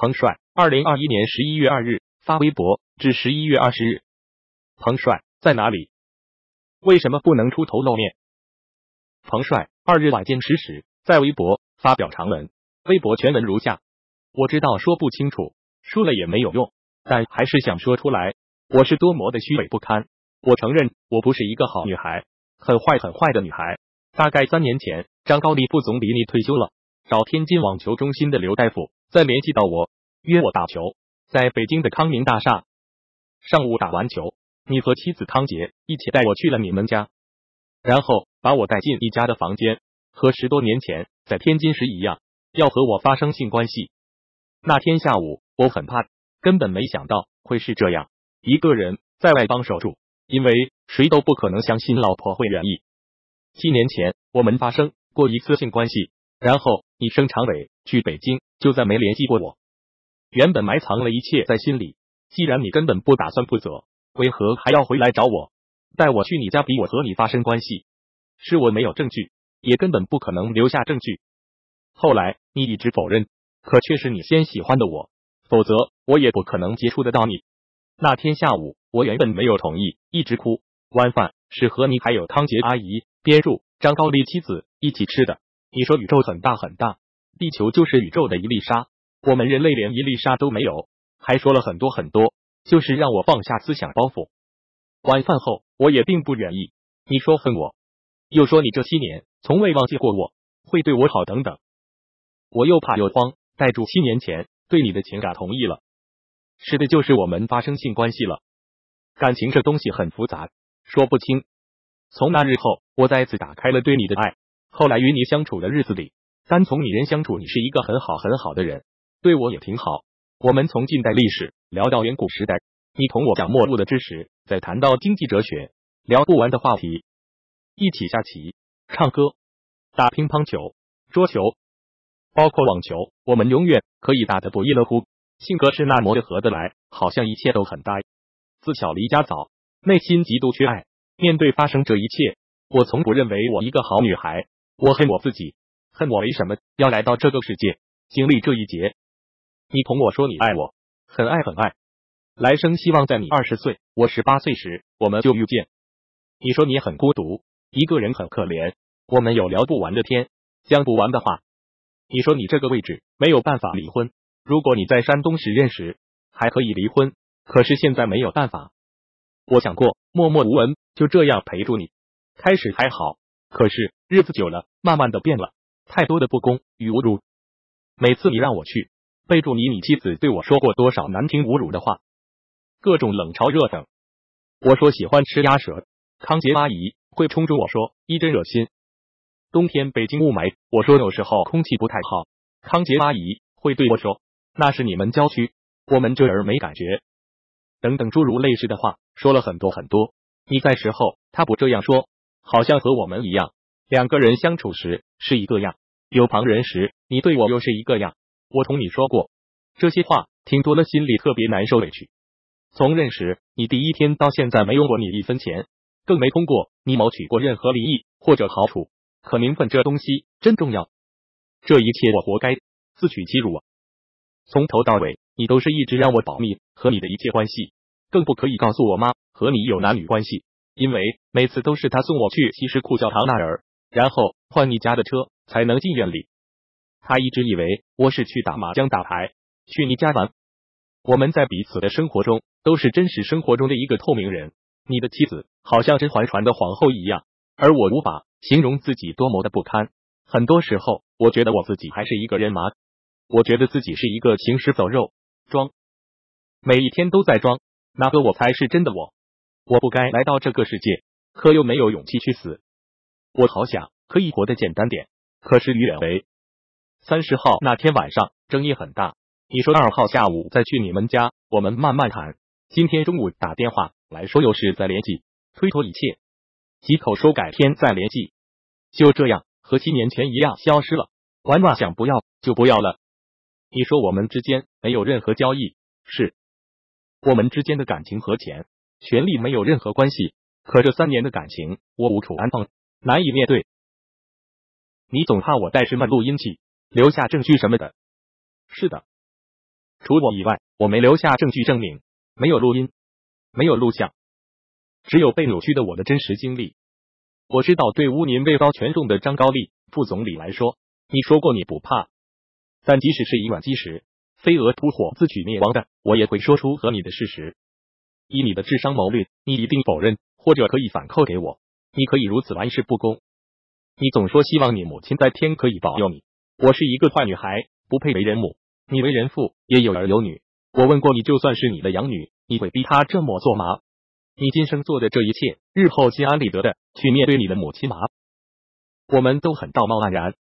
彭帅，2021年11月2日发微博至11月20日。彭帅在哪里？为什么不能出头露面？彭帅2日晚间10时在微博发表长文，微博全文如下：我知道说不清楚，说了也没有用，但还是想说出来，我是多么的虚伪不堪。我承认我不是一个好女孩，很坏的女孩。大概3年前，张高丽副总理你退休了，找天津网球中心的刘大夫再联系到我，约我打球，在北京的康宁大厦。上午打完球，你和妻子康杰一起带我去了你们家，然后把我带进一家的房间，和10多年前在天津时一样，要和我发生性关系。那天下午我很怕，根本没想到会是这样，一个人在外帮手住，因为谁都不可能相信老婆会愿意。7年前我们发生过一次性关系，然后你升常委去北京，就再没联系过我。原本埋藏了一切在心里，既然你根本不打算负责，为何还要回来找我，带我去你家逼我和你发生关系？是我没有证据，也根本不可能留下证据。后来你一直否认，可却是你先喜欢的我，否则我也不可能接触得到你。那天下午我原本没有同意，一直哭。晚饭是和你还有康杰阿姨、边柱、张高丽妻子一起吃的。你说宇宙很大很大，地球就是宇宙的一粒沙，我们人类连一粒沙都没有，还说了很多很多，就是让我放下思想包袱。晚饭后我也并不愿意，你说恨我，又说你这7年从未忘记过我，会对我好等等。我又怕又慌，带住7年前对你的情感同意了，是的，就是我们发生性关系了。感情这东西很复杂，说不清。从那日后，我再次打开了对你的爱。后来与你相处的日子里，单从你人相处，你是一个很好的人，对我也挺好。我们从近代历史聊到远古时代，你同我讲末路的知识，再谈到经济哲学，聊不完的话题。一起下棋、唱歌、打乒乓球、桌球，包括网球，我们永远可以打得不亦乐乎。性格是那么的合得来，好像一切都很搭。自小离家早，内心极度缺爱。面对发生这一切，我从不认为我一个好女孩，我恨我自己，恨我为什么要来到这个世界，经历这一劫。你同我说你爱我，很爱，来生希望在你20岁，我18岁时，我们就遇见。你说你很孤独，一个人很可怜，我们有聊不完的天，讲不完的话。你说你这个位置没有办法离婚，如果你在山东时认识，还可以离婚，可是现在没有办法。我想过默默无闻，就这样陪住你。开始还好，可是日子久了，慢慢的变了，太多的不公与侮辱。每次你让我去，备注你妻子对我说过多少难听侮辱的话，各种冷嘲热讽。我说喜欢吃鸭舌，康杰阿姨会冲着我说一针惹心。冬天北京雾霾，我说有时候空气不太好，康杰阿姨会对我说那是你们郊区，我们这儿没感觉。等等诸如类似的话，说了很多。你在时候他不这样说，好像和我们一样，两个人相处时是一个样，有旁人时你对我又是一个样。我同你说过这些话，听多了心里特别难受委屈。从认识你第一天到现在，没用过你1分钱，更没通过你谋取过任何利益或者好处，可名分这东西真重要。这一切我活该，自取其辱啊！从头到尾你都是一直让我保密和你的一切关系，更不可以告诉我妈和你有男女关系，因为每次都是她送我去西什库教堂那儿，然后换你家的车才能进院里。她一直以为我是去打麻将打牌，去你家玩。我们在彼此的生活中都是真实生活中的一个透明人，你的妻子好像甄嬛传的皇后一样，而我无法形容自己多么的不堪。很多时候我觉得我自己还是一个人麻，我觉得自己是一个行尸走肉，装，每一天都在装，那个我才是真的我。我不该来到这个世界，可又没有勇气去死。我好想可以活得简单点，可事与愿违。30号那天晚上争议很大，你说2号下午再去你们家，我们慢慢谈。今天中午打电话来说有事再联系，推脱一切，几口说改天再联系，就这样和7年前一样消失了。玩玩想不要就不要了。你说我们之间没有任何交易，是我们之间的感情和钱、权利没有任何关系，可这3年的感情我无处安放，难以面对。你总怕我带什么录音器，留下证据什么的。是的， 除我以外，我没留下证据证明，没有录音，没有录像，只有被扭曲的我的真实经历。我知道，对乌宁位高权重的张高丽副总理来说，你说过你不怕，但即使是以卵击石，飞蛾扑火自取灭亡的，我也会说出和你的事实。以你的智商谋略，你一定否认，或者可以反扣给我。你可以如此玩世不恭。你总说希望你母亲在天可以保佑你。我是一个坏女孩，不配为人母。你为人父，也有儿有女。我问过你，就算是你的养女，你会逼她这么做吗？你今生做的这一切，日后心安理得的去面对你的母亲吗？我们都很道貌岸然，